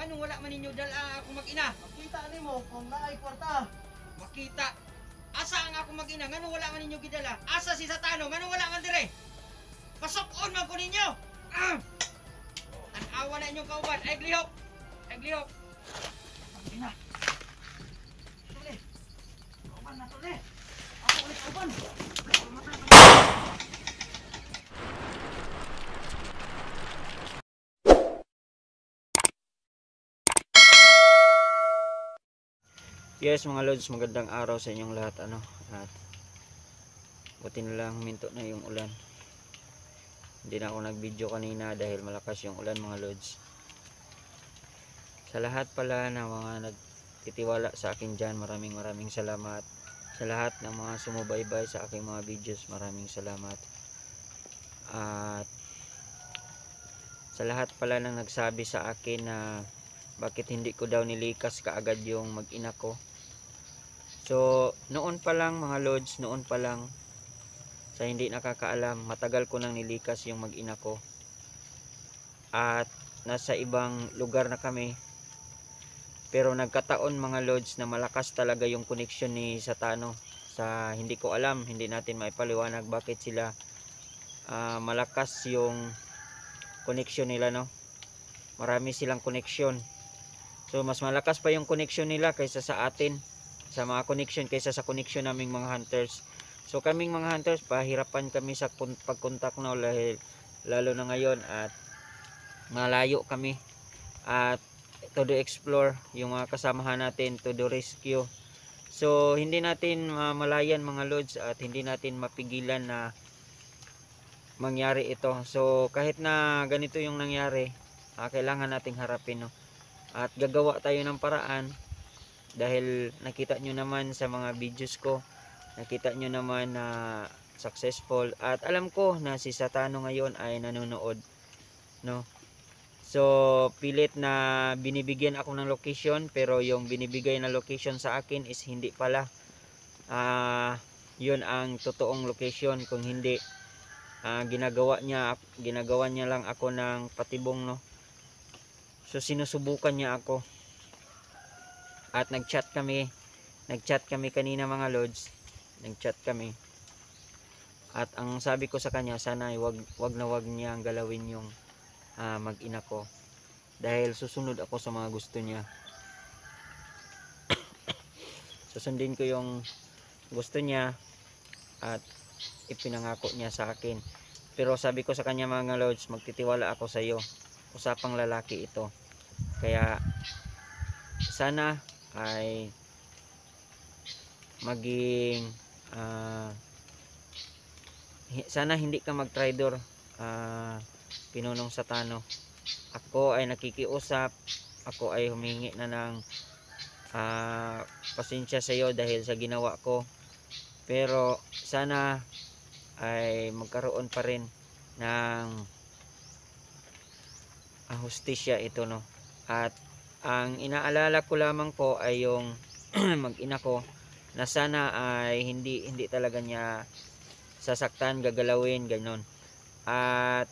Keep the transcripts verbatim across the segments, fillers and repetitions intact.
Ngano wala man ninyo dala ako mag-ina? Makita ni mo kung naay kwarta. Makita. Asa ang ako mag-ina? Ngano wala man ninyo gidala? Asa si Satano? Ngano wala man dire? Pasok-on man ko ninyo. Ah! Tanawa na inyong kauban. Ay glihok. Ay glihok. Ina. Tuli. Kauban na tuli. Ako ulit kauban. Yes mga lods, magandang araw sa inyong lahat ano. At buti na lang huminto na yung ulan. Hindi na ako nag-video kanina dahil malakas yung ulan mga lods. Sa lahat pala ng mga nagtitiwala sa akin dyan, maraming maraming salamat. Sa lahat ng mga sumubaybay sa aking mga videos, maraming salamat. At sa lahat pala ng nagsabi sa akin na bakit hindi ko daw nilikas kaagad yung mag-ina ko. So noon pa lang mga lods, noon pa lang, sa hindi nakakaalam, matagal ko nang nilikas yung mag-ina ko. At nasa ibang lugar na kami. Pero nagkataon mga lods na malakas talaga yung connection ni Satano. Sa hindi ko alam, hindi natin maipaliwanag bakit sila uh, malakas yung connection nila, no. Marami silang connection. So mas malakas pa yung connection nila kaysa sa atin, sa mga connection, kaysa sa connection naming mga hunters. So kaming mga hunters, pahirapan kami sa pagkontak, no, lalo na ngayon at malayo kami. At to do explore yung mga kasamahan natin, to do rescue. So hindi natin mamalayan mga lods at hindi natin mapigilan na mangyari ito. So kahit na ganito yung nangyari, uh, kailangan nating harapin, no. At gagawa tayo ng paraan dahil nakita nyo naman sa mga videos ko, nakita nyo naman na successful. At alam ko na si Satano ngayon ay nanonood, no. So pilit na binibigyan ako ng location, pero yung binibigay na location sa akin is hindi pala uh, yun ang totoong location. Kung hindi, uh, ginagawa niya ginagawa niya lang ako ng patibong, no. So sinusubukan niya ako. At nagchat kami, nagchat kami kanina mga lods, nagchat kami. At ang sabi ko sa kanya, sana wag wag na wag niyang galawin yung uh, mag-ina ko dahil susunod ako sa mga gusto niya. Susundin ko yung gusto niya at ipinangako niya sa akin. Pero sabi ko sa kanya mga lods, magtitiwala ako sa iyo. Usapang lalaki ito. Kaya sana ay maging uh, sana hindi ka mag-traitor, uh, Pinunong Satano. Ako ay nakikiusap, ako ay humingi na ng uh, pasensya sa iyo dahil sa ginawa ko. Pero sana ay magkaroon pa rin ng uh, hustisya ito, no. At ang inaalala ko lamang po ay yung mag-ina ko na sana ay hindi hindi talaga niya sasaktan, gagalawin, ganon. At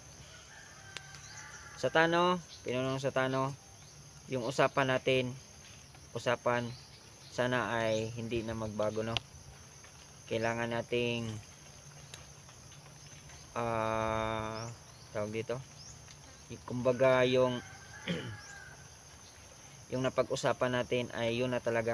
Satano, Pinunong Satano, yung usapan natin, usapan sana ay hindi na magbago, no. Kailangan nating uh, tawag dito, kumbaga yung yung napag-usapan natin ay yun na talaga.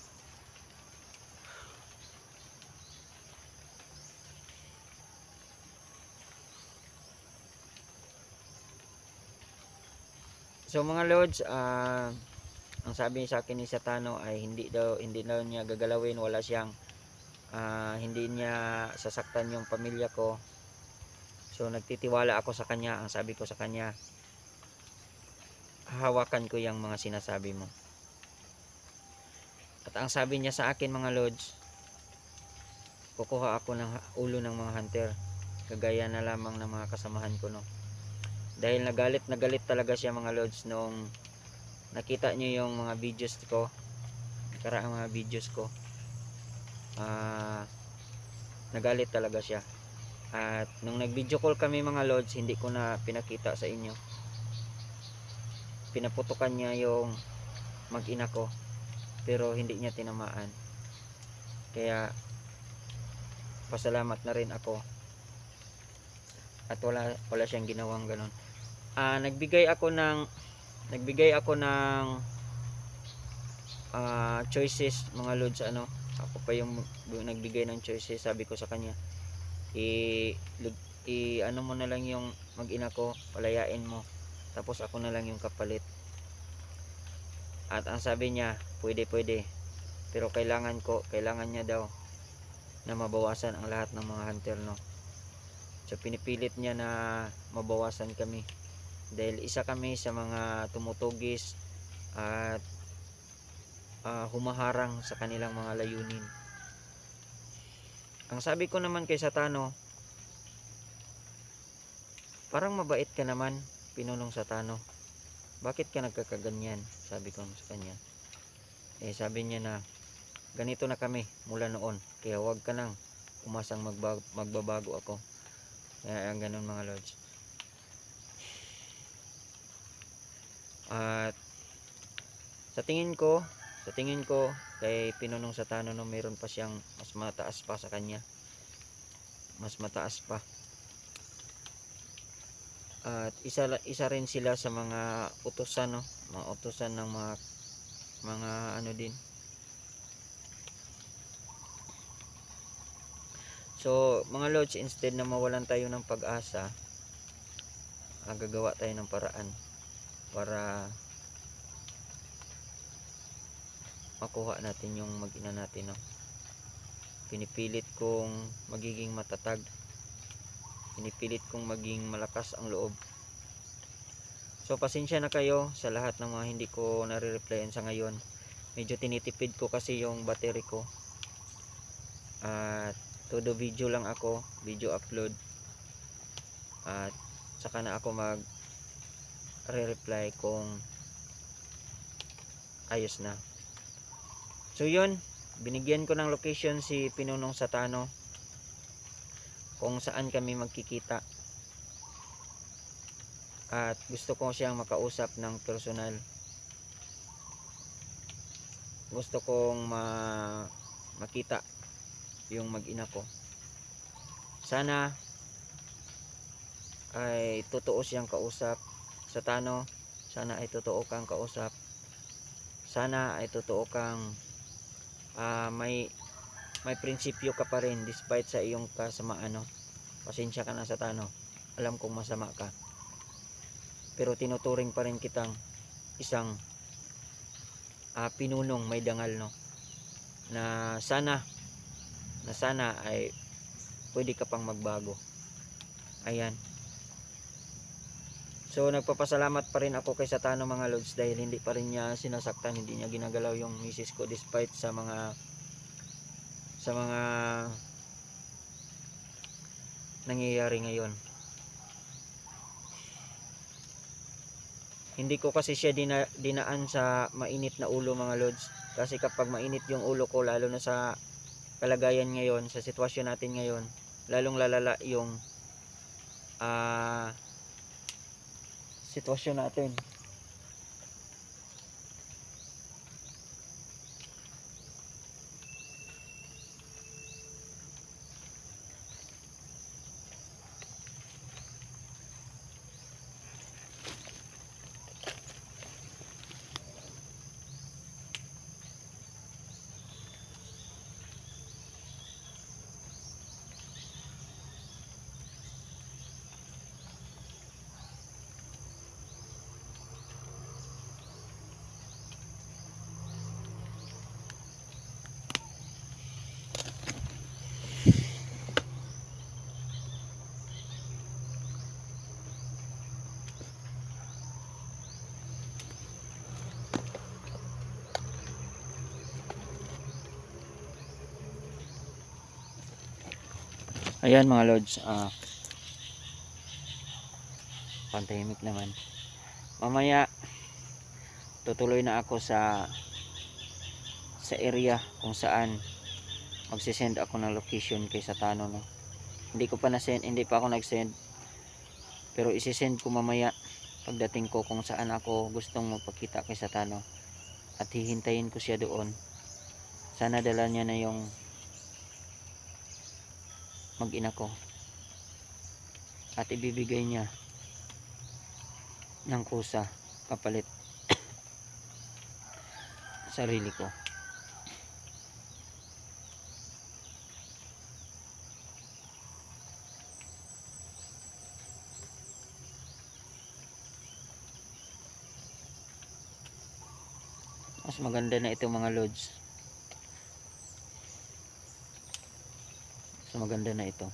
So mga lods, uh, ang sabi sa akin ni Satano ay hindi daw hindi daw niya gagalawin, wala siyang uh, hindi niya sasaktan yung pamilya ko. So nagtitiwala ako sa kanya. Ang sabi ko sa kanya, hahawakan ko yung mga sinasabi mo. At ang sabi niya sa akin mga lods, kukuha ako ng ulo ng mga hunter, kagaya na lamang ng mga kasamahan ko, no. Dahil nagalit nagalit talaga siya mga lods nung nakita niyo yung mga videos ko, karaang mga videos ko. Uh, nagalit talaga siya. At nung nag video call kami mga lods, hindi ko na pinakita sa inyo. pinaputukan niya yung mag-ina ko, pero hindi niya tinamaan. Kaya pasalamat na rin ako at wala wala siyang ginawang ganun. Ah, nagbigay ako ng nagbigay ako ng ah, choices mga lods, ano. Ako pa yung nagbigay ng choices. Sabi ko sa kanya, i, i ano mo na lang yung mag-ina ko, palayain mo, tapos ako na lang yung kapalit. At ang sabi niya, pwede pwede, pero kailangan ko kailangan niya daw na mabawasan ang lahat ng mga hunter, no. So pinipilit niya na mabawasan kami dahil isa kami sa mga tumutugis at uh, humaharang sa kanilang mga layunin. Ang sabi ko naman kay Satano, parang mabait ka naman, Pinunong Satano, bakit ka nagkakaganyan? Sabi ko sa kanya. Eh sabi niya na ganito na kami mula noon, kaya wag ka nang umasang magbago, magbabago ako. Kaya ang ganun mga lords. At sa tingin ko sa tingin ko kay Pinunong Satano, no, mayroon pa siyang mas mataas pa sa kanya, mas mataas pa. At isa isa rin sila sa mga utusan, no, mga utusan ng mga mga ano din. So mga lords, instead na mawalan tayo ng pag-asa, ah, gagawa tayo ng paraan para makuha natin yung mag-ina natin, no. Pinipilit kong magiging matatag, pinipilit kong maging malakas ang loob. So pasensya na kayo sa lahat ng mga hindi ko nare-replyan sa ngayon. Medyo tinitipid ko kasi yung battery ko, at todo video lang ako, video upload, at saka na ako mag re-reply kung ayos na. So yun, binigyan ko ng location si Pinunong Satano kung saan kami magkikita, at gusto ko siyang makausap ng personal. Gusto kong ma makita yung mag-ina ko. Sana ay totoo siyang kausap. Satano, sana ay totoo kang kausap. Sana ay totoo kang uh, may may prinsipyo ka pa rin despite sa iyong kasamaan, no. Pasensya ka na, Satano, alam kong masama ka, pero tinuturing pa rin kitang isang uh, pinunong may dangal, no, na sana na sana ay pwede ka pang magbago. Ayan. So nagpapasalamat pa rin ako kay Satano mga lords, dahil hindi pa rin niya sinasaktan, hindi niya ginagalaw yung misis ko despite sa mga sa mga nangyayari ngayon. Hindi ko kasi siya dina, dinaan sa mainit na ulo mga lords, kasi kapag mainit yung ulo ko, lalo na sa kalagayan ngayon, sa sitwasyon natin ngayon, lalong lalala yung uh, sitwasyon natin. Ayan mga lords, ah, pantahimik naman. Mamaya tutuloy na ako sa sa area kung saan magsisend ako ng location kay Satano, no. Hindi ko pa na-send, hindi pa ako nag-send, pero isi-send ko mamaya pagdating ko kung saan ako gustong magpakita kay Satano, at hihintayin ko siya doon. Sana dala niya na yung mag-ina ko at ibibigay niya ng kusa kapalit sarili ko. Mas maganda na ito mga lods. Mas maganda na ito.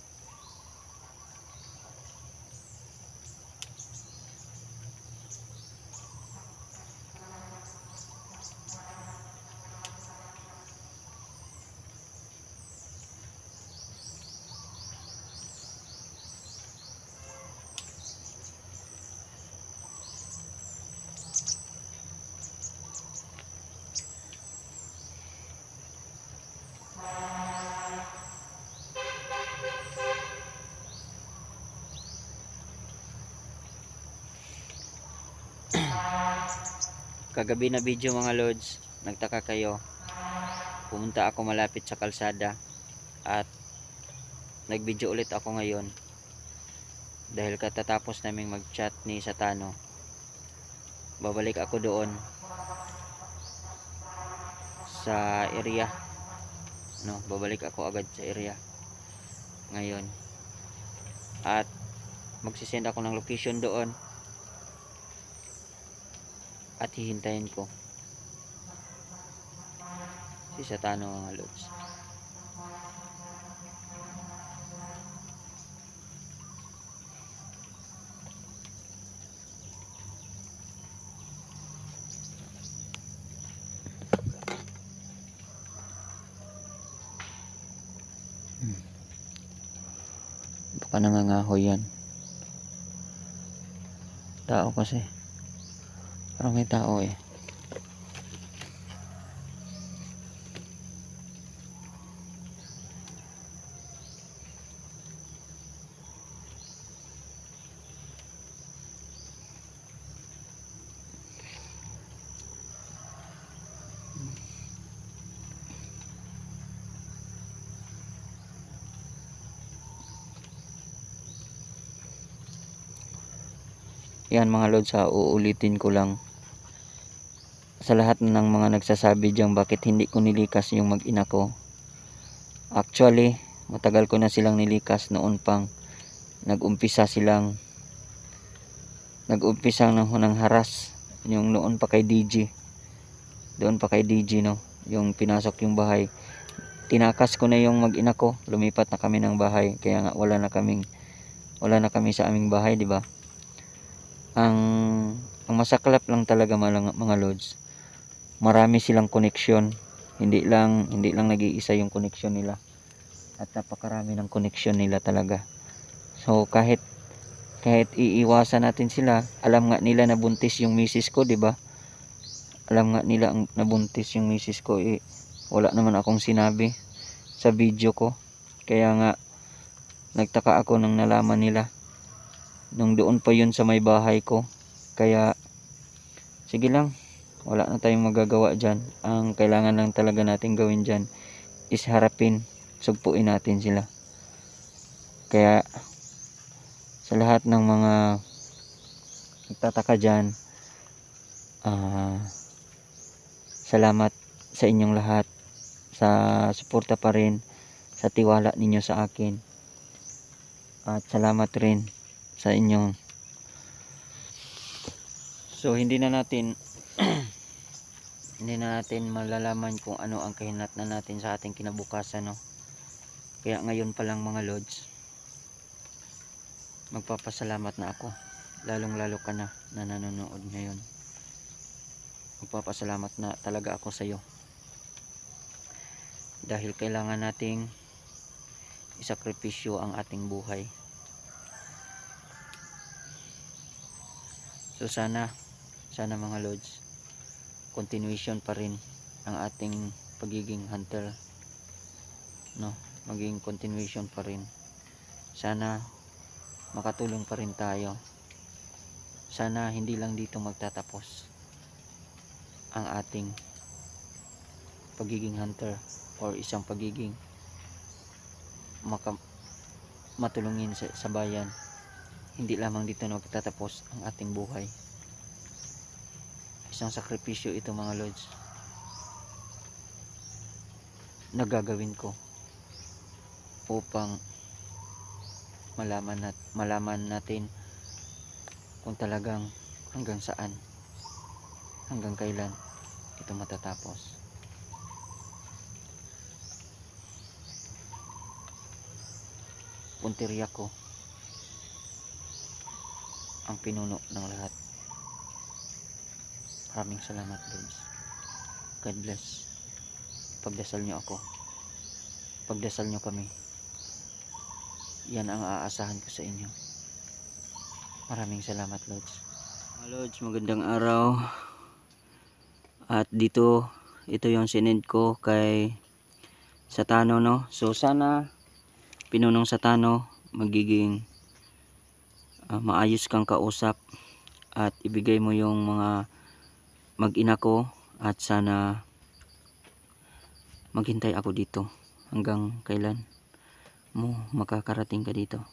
Kagabi na video mga lods, nagtaka kayo, pumunta ako malapit sa kalsada at nagvideo ulit ako ngayon dahil katatapos naming mag chat ni Satano. Babalik ako doon sa area, no, babalik ako agad sa area ngayon at magsisend ako ng location doon at hihintayin ko si Satano mga lods. hmm. Baka nangangahoy yan. Tao kasi, parang may tao eh. Yan mga lods, ha, uulitin ko lang sa lahat ng mga nagsasabi diyan bakit hindi ko nilikas yung mag-ina ko. Actually, matagal ko na silang nilikas noon pang nag-umpisa silang nag-umpisa ng hunang haras, yung noon pa kay D J. Doon pa kay D J, no, yung pinasok yung bahay. Tinakas ko na yung mag-ina ko, lumipat na kami ng bahay, kaya nga wala na kaming wala na kami sa aming bahay, di ba? Ang ang masaklap lang talaga mga, mga lods, marami silang koneksyon, hindi lang hindi lang nag-iisa yung koneksyon nila, at napakarami ng koneksyon nila talaga. So kahit kahit iiwasan natin sila, alam nga nila na buntis yung misis ko, di ba? Alam nga nila ang nabuntis yung misis ko, eh wala naman akong sinabi sa video ko, kaya nga nagtaka ako nang nalaman nila nung doon pa yun sa may bahay ko. Kaya sige lang, wala na tayong magagawa dyan. Ang kailangan lang talaga natin gawin dyan is harapin, sugpuin natin sila. Kaya sa lahat ng mga nagtataka dyan, uh, salamat sa inyong lahat sa suporta pa rin, sa tiwala ninyo sa akin, at salamat rin sa inyong. So hindi na natin hindi na natin malalaman kung ano ang kahinatnan natin sa ating kinabukasan, no? Kaya ngayon pa lang mga lods, magpapasalamat na ako, lalong lalo ka na na nanonood ngayon. Magpapasalamat na talaga ako sa iyo dahil kailangan nating isakripisyo ang ating buhay. So sana sana mga lods, continuation pa rin ang ating pagiging hunter, no, maging continuation pa rin. Sana makatulong pa rin tayo sana hindi lang dito magtatapos ang ating pagiging hunter or isang pagiging maka, matulungin sa, sa bayan. Hindi lamang dito na magtatapos ang ating buhay. Isang sakripisyo ito mga lods, nagagawin ko upang malaman, nat malaman natin kung talagang hanggang saan, hanggang kailan ito matatapos. Punteriya ko ang pinuno ng lahat. Maraming salamat, Lord. God bless. Pagdasal nyo ako, pagdasal nyo kami, yan ang aasahan ko sa inyo. Maraming salamat, Lords. Mga Lords, magandang araw. At dito, ito yung sinend ko kay Satano, no? So sana pinunong Satano, magiging uh, maayos kang kausap at ibigay mo yung mga mag-ina ko, at sana maghintay ako dito hanggang kailan mo makakarating ka dito.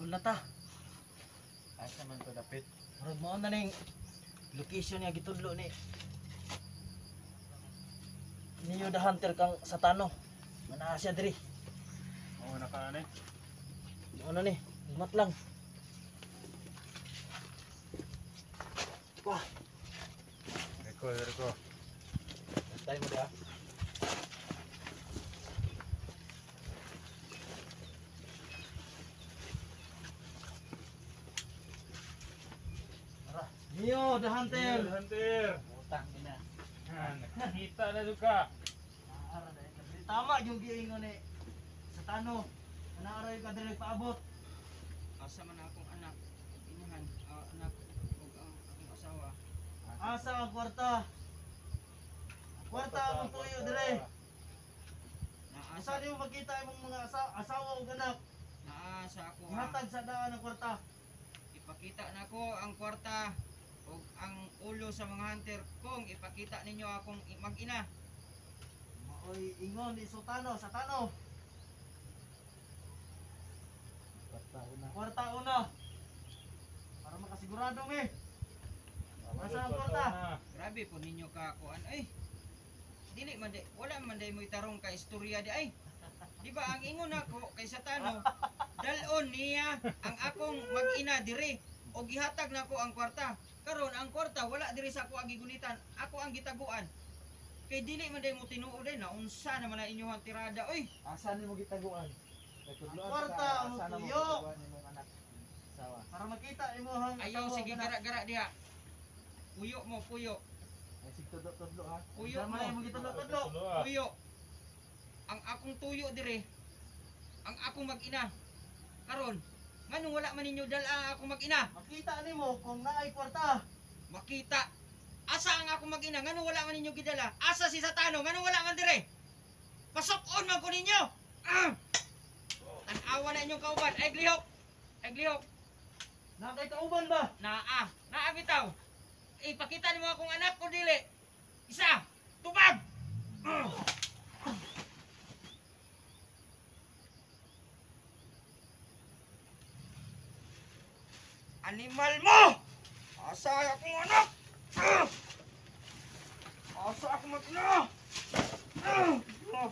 Doon na ta. Asa man to dapit? Murag mo na ning location niya gitudlo ni. Niyo the hunter kang satano. Mana siya diri. Oo naka ano eh. Ano ni? Limat lang. Wah, Reko, reko. Tayo mo dia. Niyo the hunter. Hunter. Utang din na. Nakita na duka. Naara na. Tama yung giingon ni satano. Naara yung kadiri paabot. Asa man akong anak, inahan, ah, anak ug ang akong asawa. Asa ang kwarta? Kwarta ang tuyo dire. Naa Asa sa di mo makita imong mga asa- asawa ug anak? naa sa ako ha. Ihatag sa daan ang kwarta. Ipakita nako ang kwarta ug ang ulo sa mga hunter kung ipakita ninyo akong i- mag-ina. Maoy ingon ni Sutano, satano. Kwarta una. Para makasigurado mi. Asa ang kwarta? Grabe po ninyo ka kuan ay. Dili man di, wala man day mo itarong ka istorya di ay. Di ba ang ingon nako kay Satano, dalon niya ang akong mag-ina diri o gihatag nako ang kwarta. Karon ang kwarta wala diri sa ako ang gigunitan, ako ang gitaguan. Kay dili man day mo tinuod ay naunsa naman ang inyong tirada oy. Asa ni mo gitaguan? Ang kwarta ang tuyo. Para makita imo hang Ayaw asawa sige ug anak. gara-gara diha. Puyo mo, puyo. Ay sig tudlo-tudlo ha. Puyo Tama mo. na imong gitudlo-tudlo. Tuyo. Ang akong tuyo dire. Ang akong mag-ina. Karon, nganong wala man ninyo dala ang akong mag-ina? Makita nimo kung naay kwarta. Makita. Asa ang akong mag-ina? Nganong wala man ninyo gidala? Asa si Satano? Nganong wala man dire? Pasok-on man ko ninyo. Ah! Tanawa na inyong kauban. Ay glihok. Ay glihok. Nakay kauban ba? Naa. Naa bitaw. Ipakita nimo akong anak ko dili. Isa. Tubag. Ah! Animal mo! Asa akong anak? Ah! Asa akong mag-ina? Ah! Ah!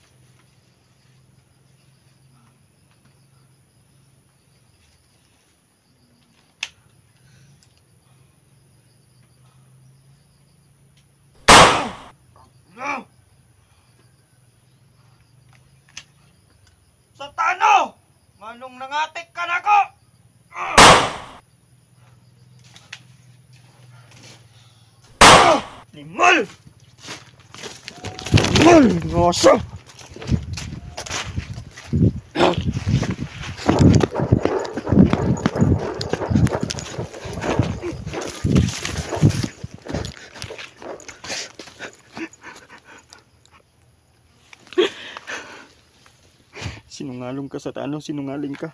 Ah! Satano! Manong nangatik ka na ko! Ah! Animal! Animal! Ngoso! Sinungaling ka sa Tano, sinungaling ka.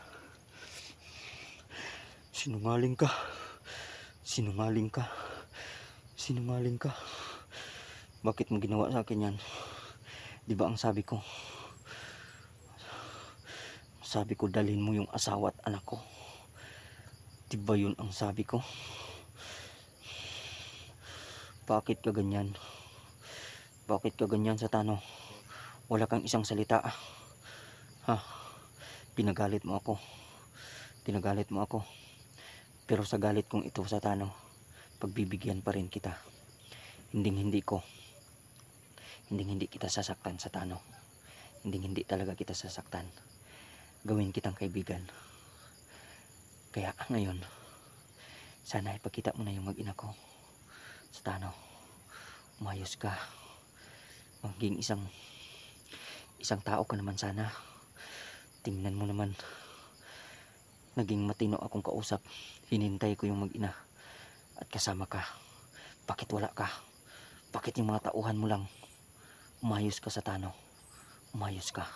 Sinungaling ka. Sinungaling ka. Sinungaling ka. Bakit mo ginawa sa akin yan? Di ba ang sabi ko? Sabi ko dalhin mo yung asawa at anak ko. Di ba yun ang sabi ko? Bakit ka ganyan? Bakit ka ganyan sa Tano? Wala kang isang salita. Ha? Pinagalit mo ako. Pinagalit mo ako. Pero sa galit kong ito sa Tano, pagbibigyan pa rin kita. Hinding hindi ko. Hinding hindi kita sasaktan sa Tano. Hinding hindi talaga kita sasaktan. Gawin kitang kaibigan. Kaya ngayon, sana ipakita mo na yung mag-ina ko sa Tano. Umayos ka. Maging isang isang tao ka naman sana. Tingnan mo naman. Naging matino akong kausap. Hinintay ko yung mag-ina. At kasama ka. Bakit wala ka? Bakit yung mga tauhan mo lang? Umayos ka sa Tano. Umayos ka.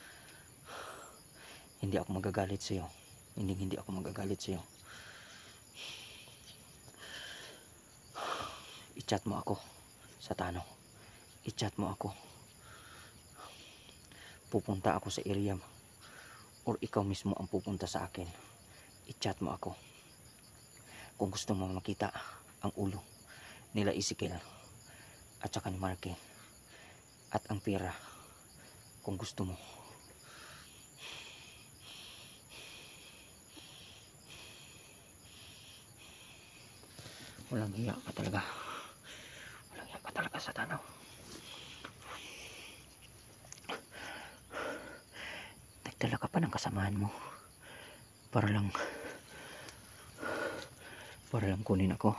Hindi ako magagalit sa'yo. Hindi hindi ako magagalit sa'yo. I-chat mo ako sa Tano. I-chat mo ako. Pupunta ako sa area mo. Or ikaw mismo ang pupunta sa akin. i-chat mo ako kung gusto mo makita ang ulo nila Ezekiel at saka ni Marky at ang pera kung gusto mo. Walang hiya ka talaga. Walang hiya ka talaga sa tanaw. Nagdala ka pa ng kasamahan mo para lang para lang kunin ako.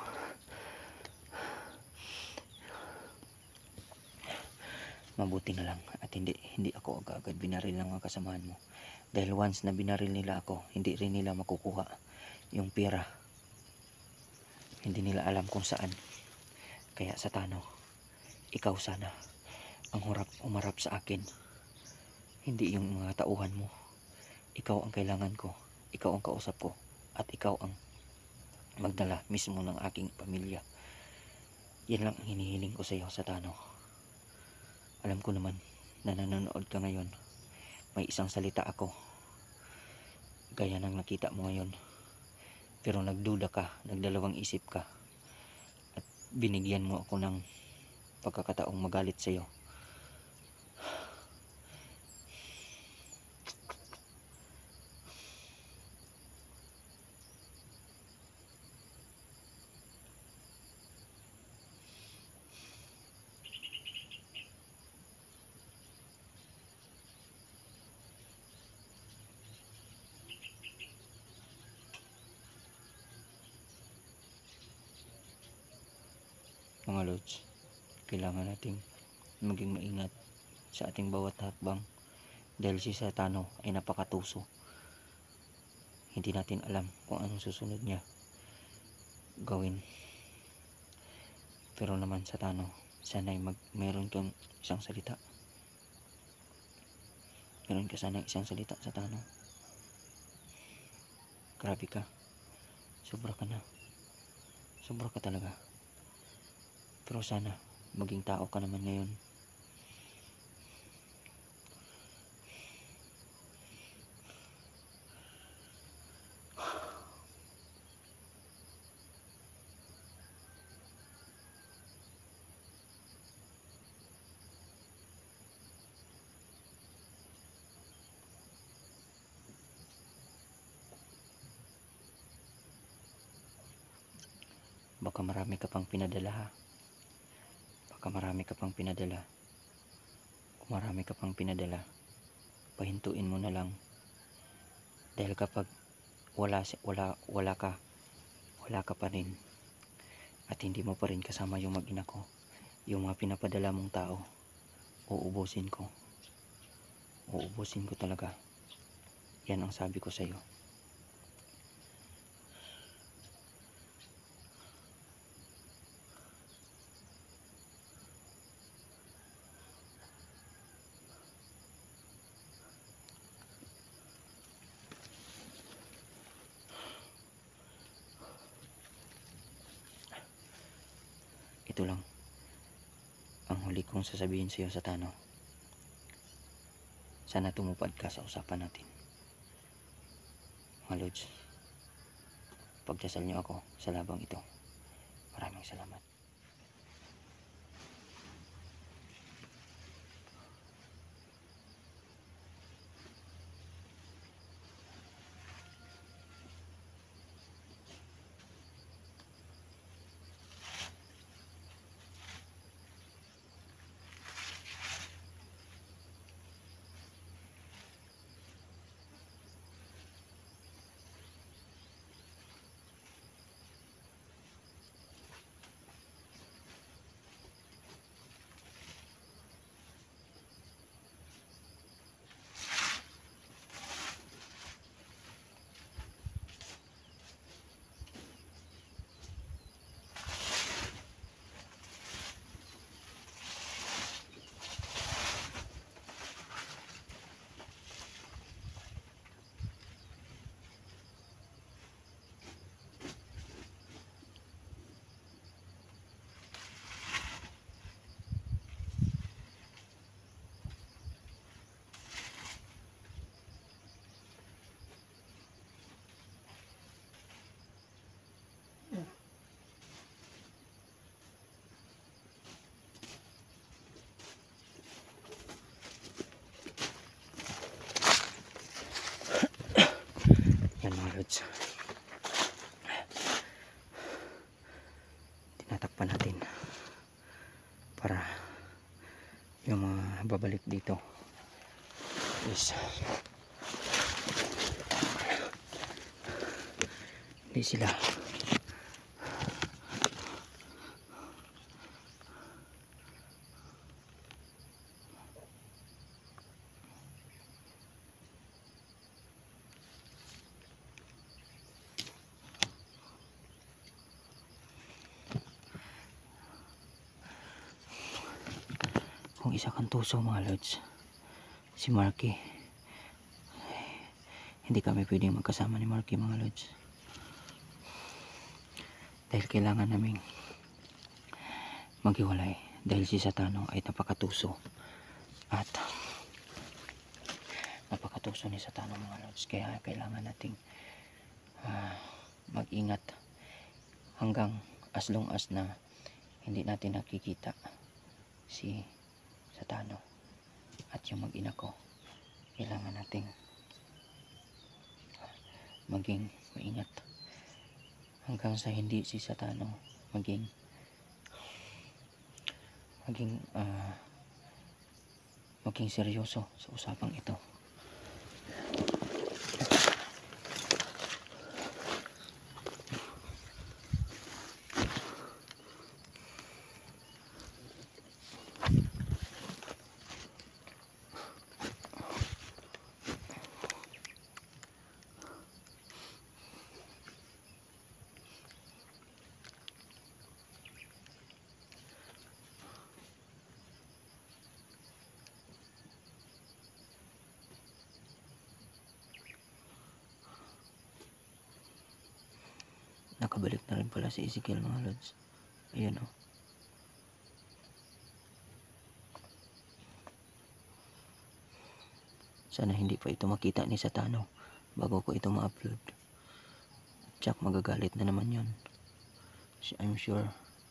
Mabuti na lang at hindi hindi ako agad-agad binaril ng mga kasamahan mo. Dahil once na binaril nila ako, hindi rin nila makukuha yung pera. Hindi nila alam kung saan. Kaya sa Tano, ikaw sana ang hurap umarap sa akin. Hindi yung mga tauhan mo. Ikaw ang kailangan ko. Ikaw ang kausap ko. At ikaw ang magdala mismo ng aking pamilya. Yan lang ang hinihiling ko sa iyo sa Tano. Alam ko naman na nanonood ka ngayon. May isang salita ako. Gaya ng nakita mo ngayon. Pero nagduda ka, nagdalawang isip ka. At binigyan mo ako ng pagkakataong magalit sa iyo. Mga lods, kailangan nating maging maingat sa ating bawat hakbang dahil si Satano ay napakatuso. Hindi natin alam kung anong susunod niya gawin. Pero naman Satano, sana'y mag meron kang isang salita. Meron ka sana isang salita Satano. Grabe ka. Sobra ka na. Sobra ka talaga. Pero sana maging tao ka naman ngayon. Baka marami ka pang pinadala ha. Baka marami ka pang pinadala. Kung marami ka pang pinadala, pahintuin mo na lang. Dahil kapag wala, wala, wala ka, wala ka pa rin. At hindi mo pa rin kasama yung mag-ina ko. Yung mga pinapadala mong tao, uubusin ko. Uubusin ko talaga. Yan ang sabi ko sa iyo. Ito lang ang huli kong sasabihin sa iyo Satano. Sana tumupad ka sa usapan natin. Mga lods, pagdasal niyo ako sa labang ito. Maraming salamat. lods. Tinatakpan natin para yung mga babalik dito is hindi sila kung isa kang tuso mga lods, si Marky, hindi kami pwedeng magkasama ni Marky mga lods, dahil kailangan naming maghiwalay dahil si Satano ay napakatuso at napakatuso ni Satano mga lods, kaya kailangan nating uh, mag-ingat hanggang as long as na hindi natin nakikita si Satano at yung mag-ina ko. Kailangan nating maging maingat hanggang sa hindi si Satano maging maging uh, maging seryoso sa usapang ito. Nakabalik na rin pala si Ezekiel mga lods. Ayan o. Sana hindi pa ito makita ni Satano bago ko ito ma-upload. Tsak magagalit na naman yun. I'm sure.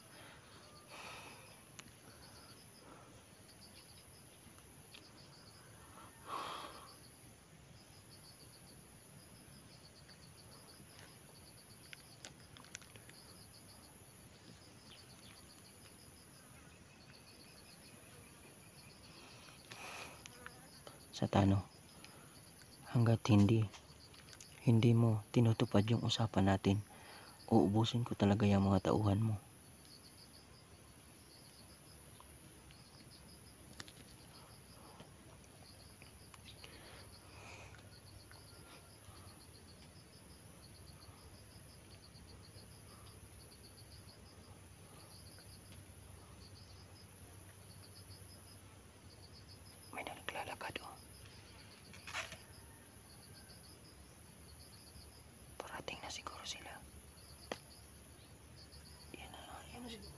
Satano, hanggat hindi hindi mo tinutupad yung usapan natin, uubusin ko talaga yung mga tauhan mo. May naglalakad o. Parating na siguro sila. Yan na, yan na siguro.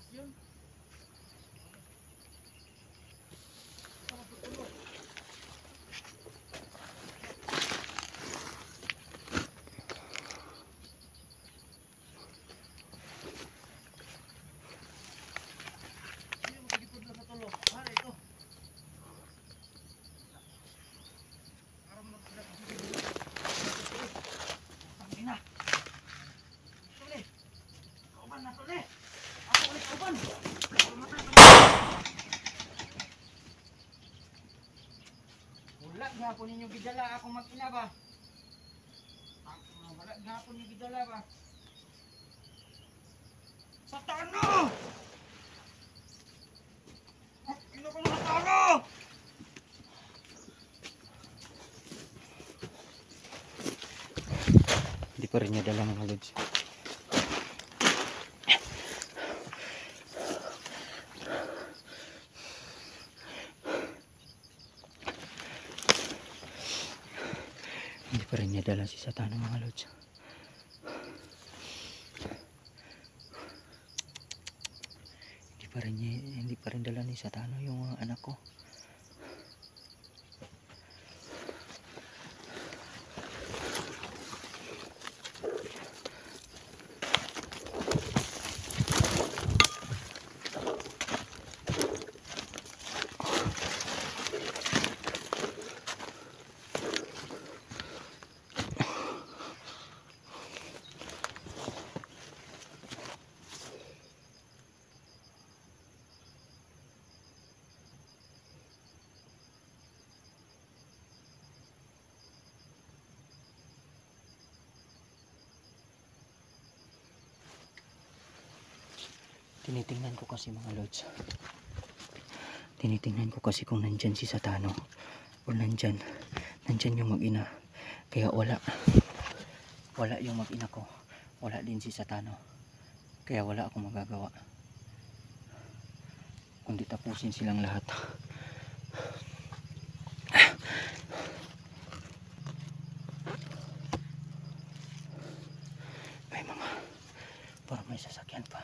Wala gapon ninyo gidala akong mag-ina ba? Wala gapon ninyo gidala ba? Satano! Ino ko na Satano! Hindi pa rin niya dala mga lods. Hindi pa rin niya dala si Satano mga lods. Hindi pa rin niya, hindi pa rin dala ni Satano yung mga anak ko. Tinitingnan ko kasi mga lods. Tinitingnan ko kasi kung nandyan si Satano o nandyan. Nandyan yung mag-ina. Kaya wala. Wala yung mag-ina ko. Wala din si Satano. Kaya wala akong magagawa. Kundi tapusin silang lahat. May mga parang may sasakyan pa.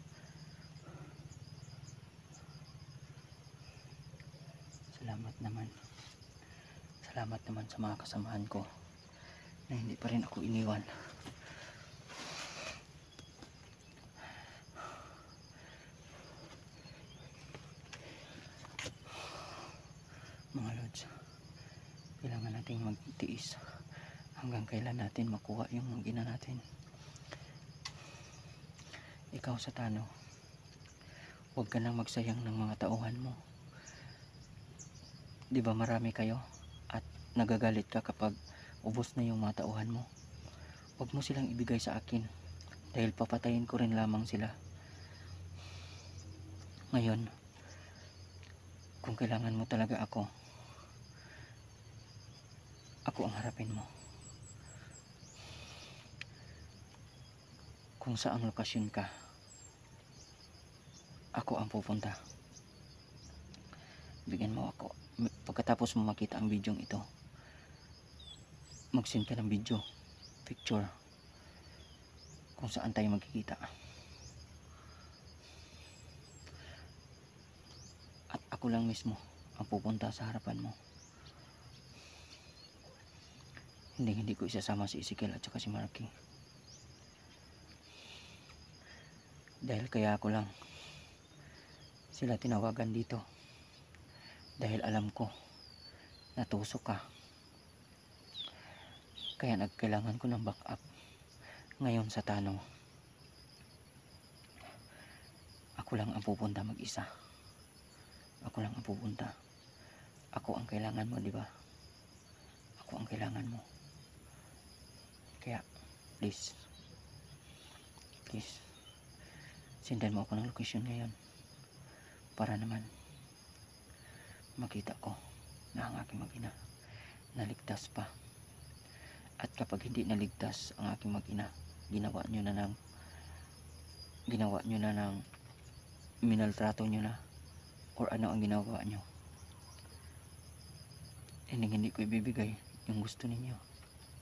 Salamat naman. Salamat naman sa mga kasamahan ko na hindi pa rin ako iniwan. Mga lods, kailangan natin magtiis hanggang kailan natin makuha yung mag-ina natin. Ikaw Satano, huwag ka nang magsayang ng mga tauhan mo. Di ba marami kayo at nagagalit ka kapag ubos na yung mga tauhan mo? Huwag mo silang ibigay sa akin dahil papatayin ko rin lamang sila. Ngayon, kung kailangan mo talaga ako, ako ang harapin mo. Kung saang lokasyon ka, ako ang pupunta. Bigyan mo ako. Pagkatapos mo makita ang video ito, mag-send ka ng video, picture, kung saan tayo magkikita. At ako lang mismo ang pupunta sa harapan mo. Hindi hindi ko isasama si Ezekiel at saka si Marky. Dahil kaya ako lang sila tinawagan dito. Dahil alam ko natusok ka. Kaya nagkailangan ko ng backup. Ngayon Satano, ako lang ang pupunta mag-isa. Ako lang ang pupunta. Ako ang kailangan mo, di ba? Ako ang kailangan mo. Kaya, please, please, sendan mo ako ng location ngayon para naman makita ko na ang aking mag-ina naligtas pa. At kapag hindi naligtas ang aking mag-ina, ginawa nyo na ng ginawa nyo na ng minaltrato nyo na or ano ang ginawa nyo, hindi hindi ko ibibigay yung gusto ninyo.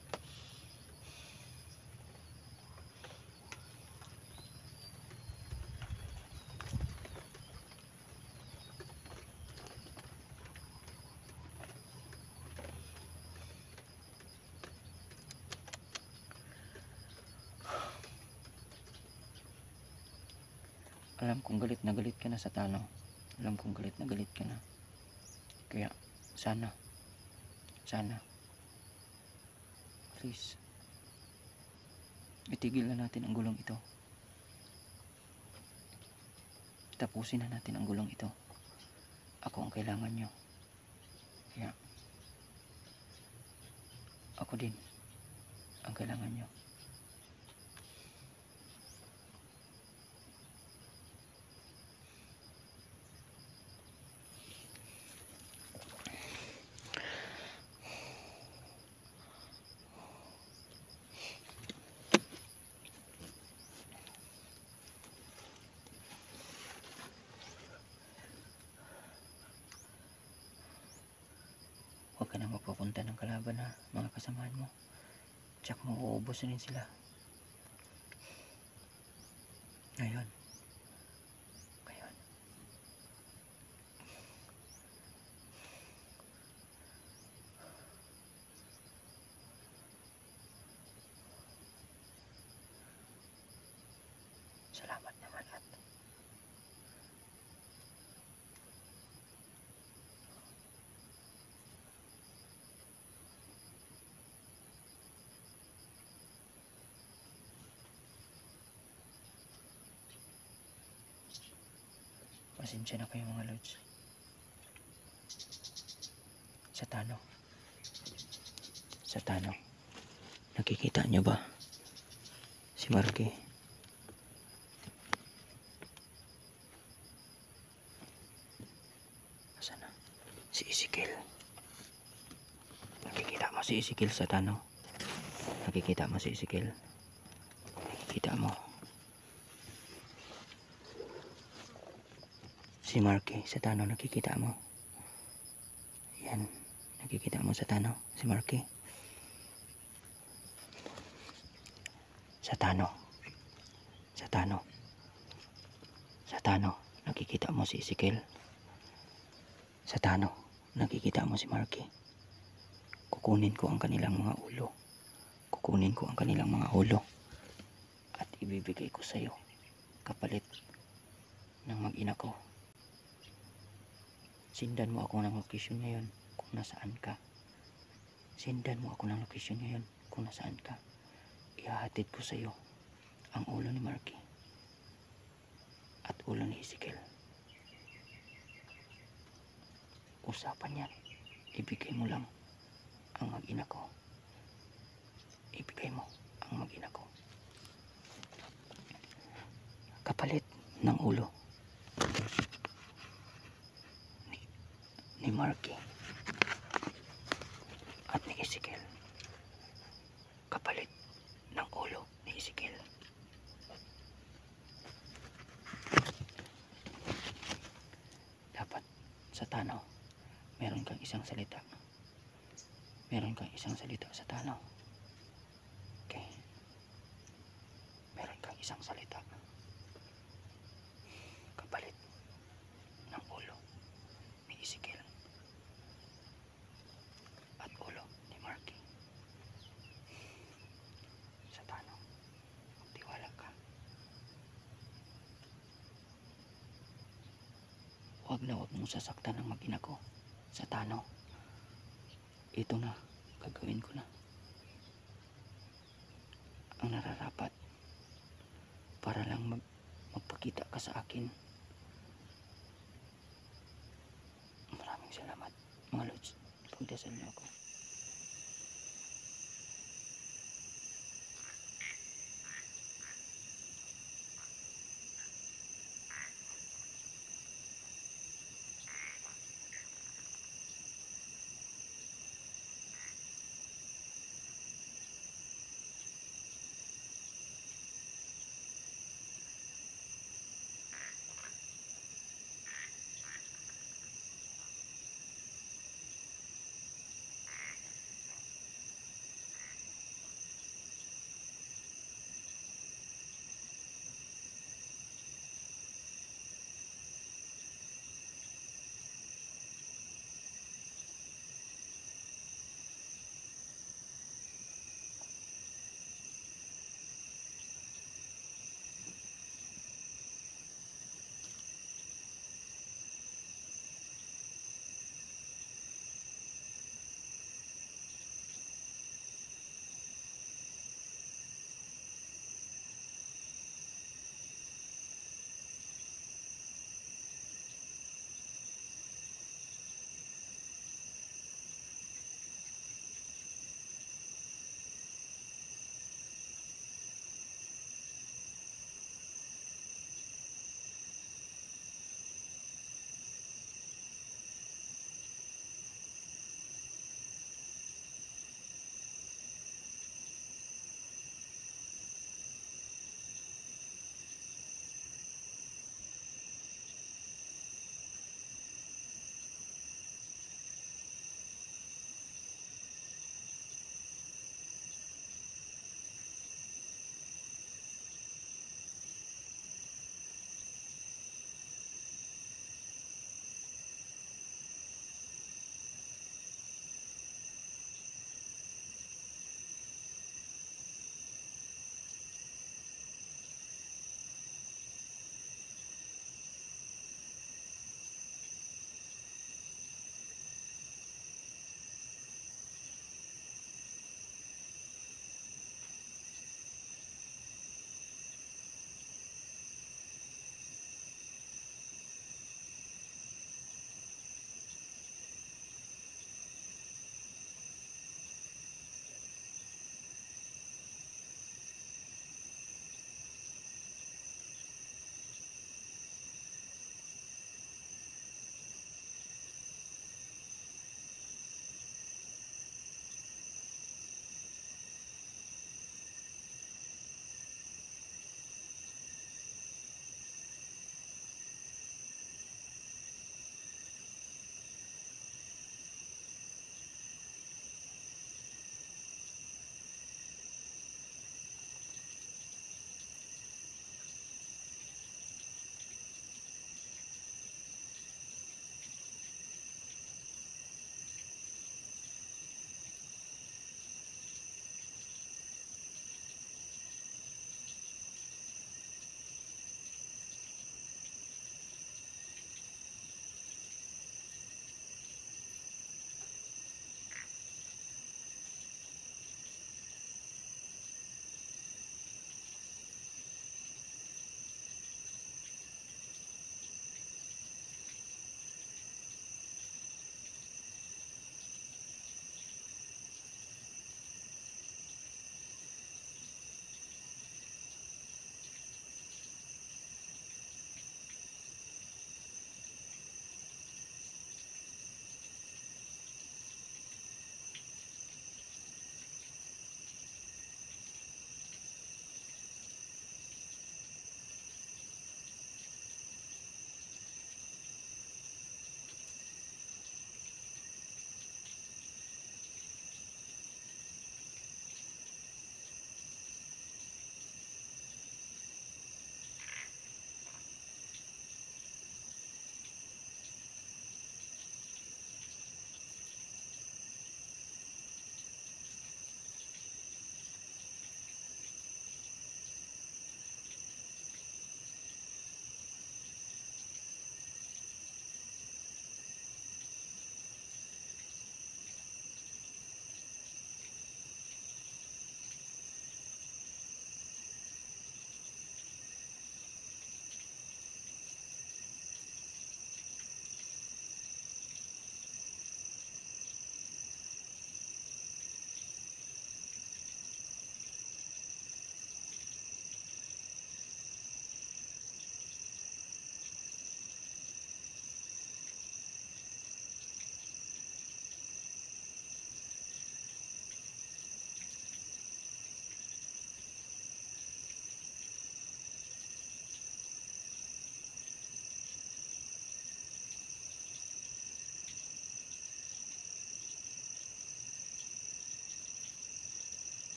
Alam kong galit na galit ka na Satano. Alam kong galit na galit ka na. Kaya sana sana please itigil na natin ang gulong ito. Tapusin na natin ang gulong ito. Ako ang kailangan nyo. Kaya ako din ang kailangan nyo. Huwag ka na magpapunta ng kalaban ha, mga kasamahan mo. Tsak mo, uubos na rin sila. Ngayon. Ngayon. Salamat naman at pasensya na kayo mga lods. Satano. Satano. Nakikita nyo ba? Si Marky. si Ezekiel sa tano. Nakikita mo si Ezekiel. Nakikita mo. Si Marky sa tano, nakikita mo. Yan. Nakikita mo sa tano. Si Marky. Sa tano. Sa tano. Sa tano. Nakikita mo si Ezekiel. Sa tano. Nakikita mo si Marky. Kukunin ko ang kanilang mga ulo. Kukunin ko ang kanilang mga ulo. At ibibigay ko sa iyo kapalit ng mag-ina ko. Sindan mo ako ng location ngayon kung nasaan ka. Sindan mo ako ng location ngayon kung nasaan ka. Ihahatid ko sa iyo ang ulo ni Marky at ulo ni Ezekiel. Usapan yan. Ibigay mo lang ang mag-ina ko. Ibigay mo ang mag-ina ko. Kapalit ng ulo ni, ni Marky at ni Ezekiel. Kapalit ng ulo ni Ezekiel. Dapat sa tanaw meron kang isang salita. Meron kang isang salita sa tanaw. Okay. Meron kang isang salita. Kapalit ng ulo ni Ezekiel at ulo ni Marky. Sa tanaw, magtiwala ka. Huwag na huwag mong sasaktan ng mag-ina ko. Sa tanaw, ito na, gagawin ko na ang nararapat para lang mag magpakita ka sa akin. Maraming salamat mga lods. Pagdasal niyo ako.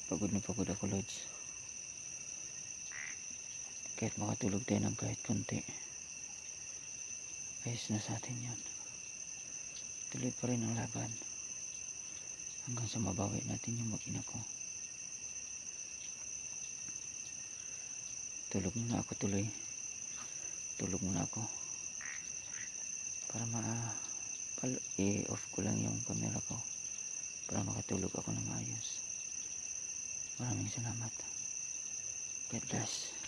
Pagod na pagod ako, Lods. Kahit makatulog tayo ng kahit konti, ayos na sa atin yun. Tuloy pa rin ang laban hanggang sa mabawi natin yung mag-ina ko. Tulog muna ako tuloy. Tulog muna ako para ma i-off ko lang yung camera ko para makatulog ako na maayos. Maraming salamat. God bless.